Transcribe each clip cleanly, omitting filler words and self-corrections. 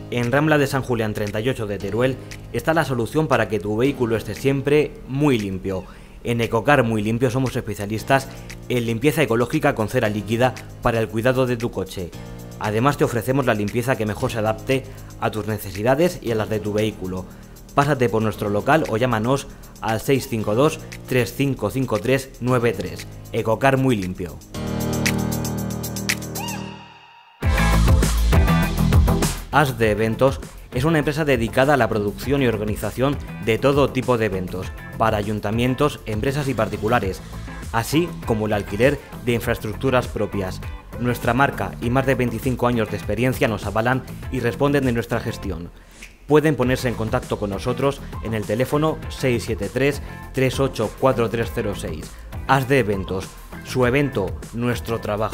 En Rambla de San Julián 38 de Teruel está la solución para que tu vehículo esté siempre muy limpio. En Ecocar Muy Limpio somos especialistas en limpieza ecológica con cera líquida para el cuidado de tu coche. Además te ofrecemos la limpieza que mejor se adapte a tus necesidades y a las de tu vehículo. Pásate por nuestro local o llámanos al 652 3553 93. Ecocar Muy Limpio. As de Eventos es una empresa dedicada a la producción y organización de todo tipo de eventos, para ayuntamientos, empresas y particulares, así como el alquiler de infraestructuras propias. Nuestra marca y más de 25 años de experiencia nos avalan y responden de nuestra gestión. Pueden ponerse en contacto con nosotros en el teléfono 673 384306. As de Eventos, su evento, nuestro trabajo.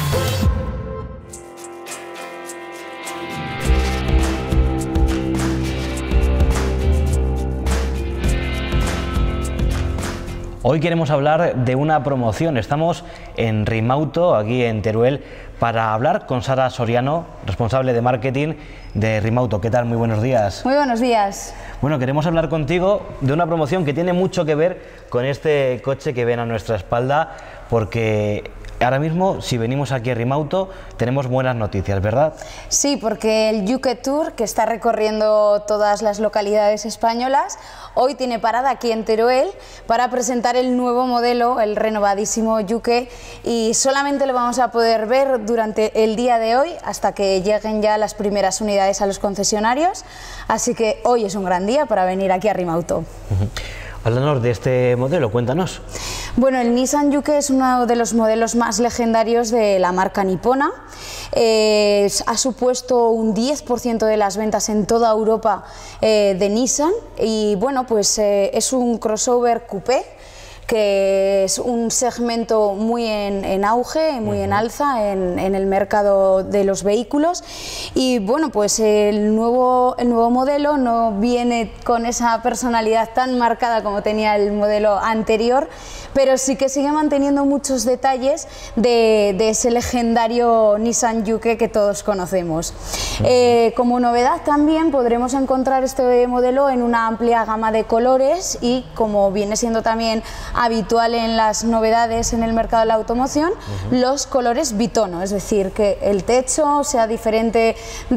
Hoy queremos hablar de una promoción. Estamos en Rimauto, aquí en Teruel, para hablar con Sara Soriano, responsable de marketing de Rimauto. ¿Qué tal? Muy buenos días. Muy buenos días. Bueno, queremos hablar contigo de una promoción que tiene mucho que ver con este coche que ven a nuestra espalda, porque ahora mismo, si venimos aquí a Rimauto, tenemos buenas noticias, ¿verdad? Sí, porque el Yuke Tour, que está recorriendo todas las localidades españolas, hoy tiene parada aquí en Teruel para presentar el nuevo modelo, el renovadísimo Yuke, y solamente lo vamos a poder ver durante el día de hoy hasta que lleguen ya las primeras unidades a los concesionarios, así que hoy es un gran día para venir aquí a Rimauto. Háblanos de este modelo, cuéntanos. Bueno, el Nissan Yuke es uno de los modelos más legendarios de la marca nipona. Ha supuesto un 10% de las ventas en toda Europa de Nissan y bueno, pues es un crossover coupé, que es un segmento muy en auge, muy en alza en el mercado de los vehículos. Y bueno, pues el nuevo modelo no viene con esa personalidad tan marcada como tenía el modelo anterior, pero sí que sigue manteniendo muchos detalles de ese legendario Nissan Yuke que todos conocemos. Como novedad también podremos encontrar este modelo en una amplia gama de colores y, como viene siendo también habitual en las novedades en el mercado de la automoción, los colores bitono, es decir, que el techo sea diferente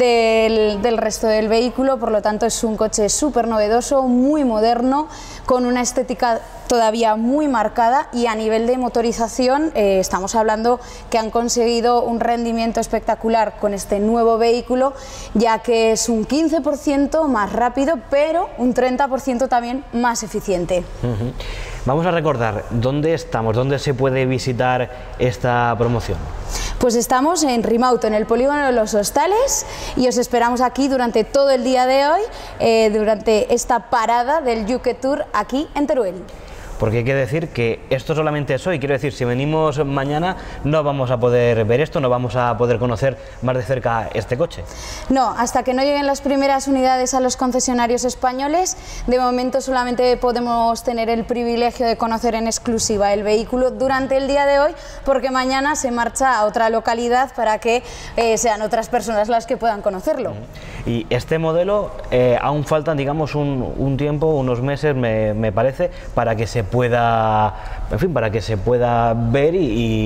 del resto del vehículo. Por lo tanto, es un coche súper novedoso, muy moderno, con una estética todavía muy marcada, y a nivel de motorización estamos hablando que han conseguido un rendimiento espectacular con este nuevo vehículo, ya que es un 15% más rápido, pero un 30% también más eficiente. Vamos a recordar dónde estamos, dónde se puede visitar esta promoción. Pues estamos en Rimauto, en el polígono de los Hostales, y os esperamos aquí durante todo el día de hoy, durante esta parada del Yuke Tour aquí en Teruel. Porque hay que decir que esto solamente es hoy, quiero decir, si venimos mañana no vamos a poder ver esto, no vamos a poder conocer más de cerca este coche. No, hasta que no lleguen las primeras unidades a los concesionarios españoles, de momento solamente podemos tener el privilegio de conocer en exclusiva el vehículo durante el día de hoy, porque mañana se marcha a otra localidad para que sean otras personas las que puedan conocerlo. Y este modelo aún faltan, digamos, un tiempo, unos meses me parece, para que se pueda, en fin, para que se pueda ver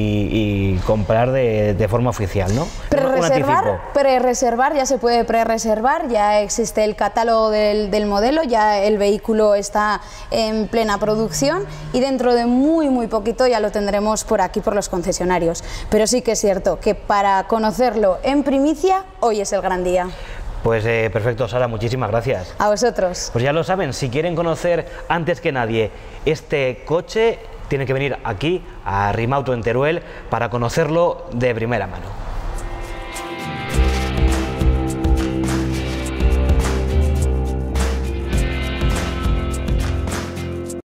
y comprar de forma oficial, ¿no? Pre-reservar, ya se puede pre-reservar, ya existe el catálogo del modelo, ya el vehículo está en plena producción y dentro de muy poquito ya lo tendremos por aquí, por los concesionarios. Pero sí que es cierto que para conocerlo en primicia, hoy es el gran día. Pues perfecto, Sara, muchísimas gracias. A vosotros. Pues ya lo saben, si quieren conocer antes que nadie este coche, tienen que venir aquí a Rimauto en Teruel para conocerlo de primera mano.